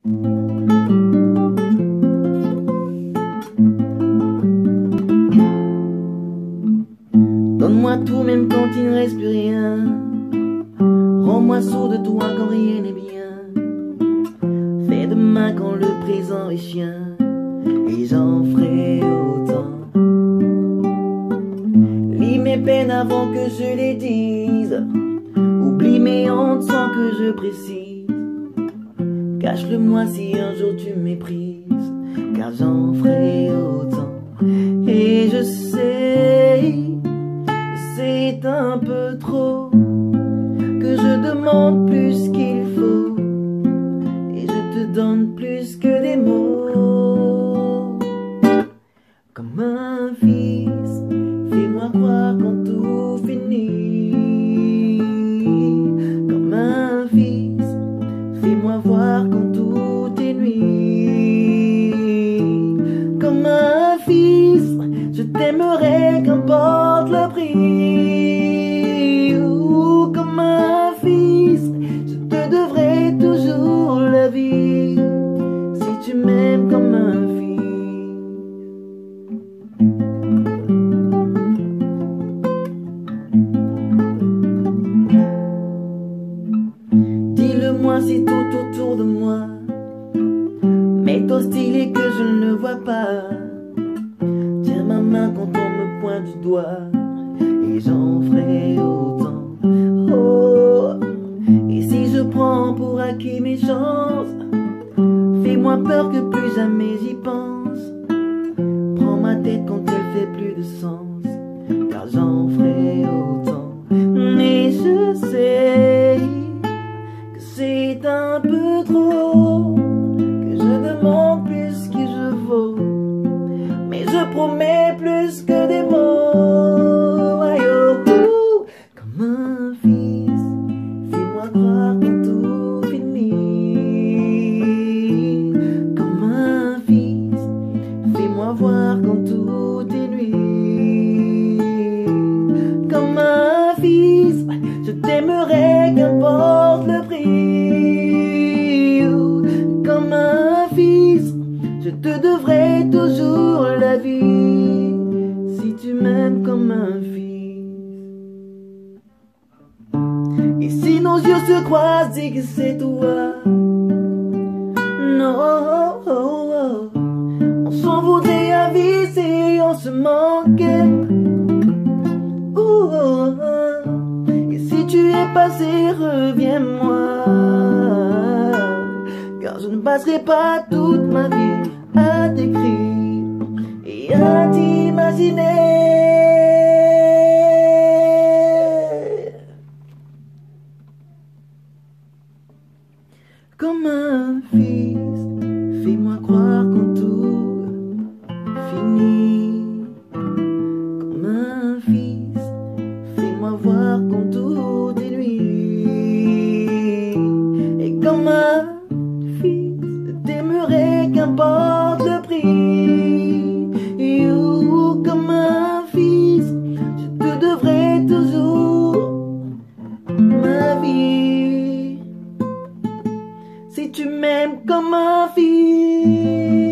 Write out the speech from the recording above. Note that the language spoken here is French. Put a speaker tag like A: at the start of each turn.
A: Donne-moi tout même quand il ne reste plus rien. Rends-moi sourd de toi quand rien n'est bien. Fais de ma quand le présent est chien, et j'en ferai autant. Lis mes peines avant que je les dise. Oublie mes hontes sans que je précise. Cache-le-moi si un jour tu me méprises, car j'en ferai autant. Et je sais, c'est un peu trop, que je demande plus qu'il faut, et je te donne plus que des mots. Comme un fils, fais-moi croire quand tout finit. Comme un fils, fais-moi voir quand tout est nuit. Comme un fils, je t'aimerai qu'importe le prix. Ou comme un fils, je te devrai toujours la vie, si tu m'aimes comme un fils. Dis-le-moi si tout autour de moi m'est hostile et que je ne le vois pas. Tiens ma main quand on me pointe du doigt, et j'en ferai autant. Oh, et si je prends pour acquis mes chances, fais-moi peur que plus jamais j'y pense. Prends ma tête quand elle fait plus de sens, car j'en ferai autant. Mais je sais que c'est un peu trop, que je demande plus que je vaux, mais je promets plus que des mots. Aïe, oh, oh. Comme un fils, fais-moi croire quand tout finit. Comme un fils, fais-moi voir quand tout est nuit. Comme un fils, je t'aimerai qu'importe le prix. Comme un fils, je te devrai toujours la vie, si tu m'aimes comme un fils. Et si nos yeux se croisent, dis que c'est toi. Non, on s'en voudrait à vie si on se manquait. Et si tu es passé, reviens-moi, car je ne passerai pas toute ma vie à t'écrire et à t'imaginer. Comme un fils, fais-moi croire quand tout finit. Comme un fils, fais-moi voir quand tout est nuit. Et comme un fils, je t'aimerai qu'importe le prix. Et ou comme un fils, je te devrai toujours ma vie, si tu m'aimes comme un fils.